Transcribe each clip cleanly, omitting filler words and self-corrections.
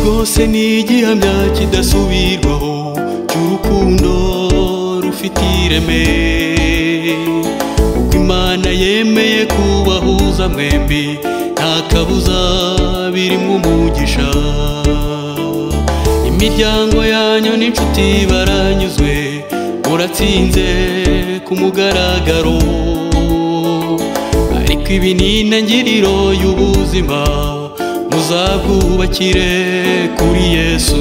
rwose ni igihamya kidasubirwaho cy'urukundo rufite ireme, kuko Imana yemeye kubahuza mwembi nta kabuza birimo umugisha. Imiryango yanyu n'inshuti baranyuzwe, muratsinze ku mugaragaro, ariko ibi ni intangiriro y'ubuzima, muzabwubakire kuri Yesu.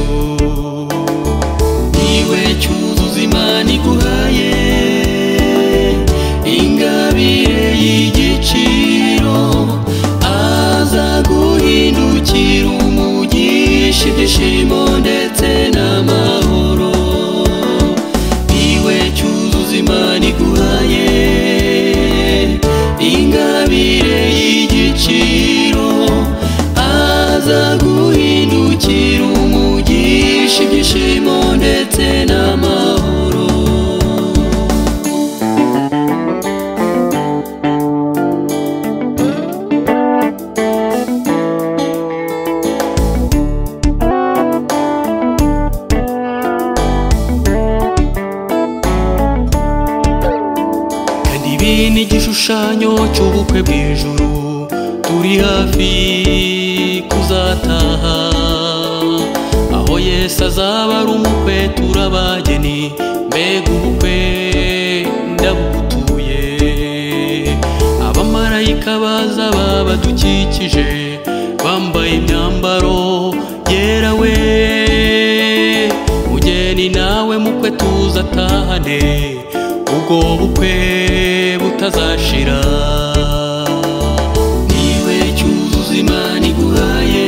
Niwe cyuzuzo Imana iguhaye, ingabire y'igiciro, azaguhindukira umugisha, ibyishimo ndetse n'amahoro. Niwe cyuzuzo Imana iguhaye, ingabire y'igiciro, azaguhindukira umugisha, ibyishimo ndetse n'amahoro. Kandi ibi ni igishushanyo cy'ubukwe bw'ijuru, turi hafi kuzataha, aho Yesu azaba ari umukwe turabageni. Mbega ubukwe ndabugutuye, abamarayika bazaba badukikije, bambaye imyambaro yera we. Mugeni nawe mukwe tuzatahane, ubwo bukwe butazashira. Niwe cyuzuzo Imana iguhaye,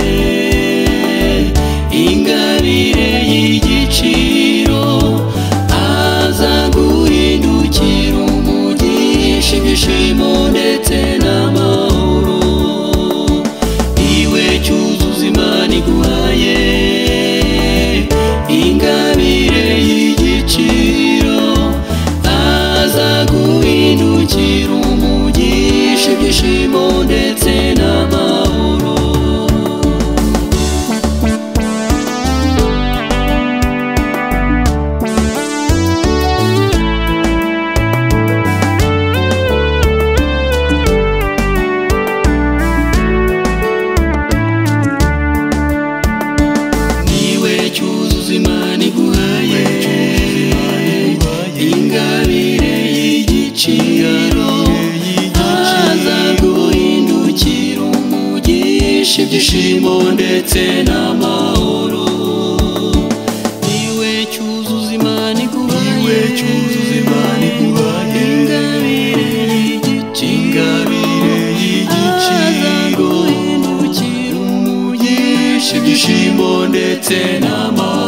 ingabire y'igiciro, azaguhindukira umugisha, ibyishimo ndetse n'amahoro. Niwe cyuzuzo Imana iguhaye, ingabire y'igiciro, azaguhindukira umugisha, ibyishimo ndetse n'amahoro. Niwe cyuzuzo Imana iguhaye, ingabire y'igiciro, azaguhindukira umugisha, ibyishimo ndetse n'amahoro. Niwe cyuzuzo Imana iguhaye, ingabire y'igiciro, azaguhindukira umugisha, ibyishimo ndetse n'amahoro.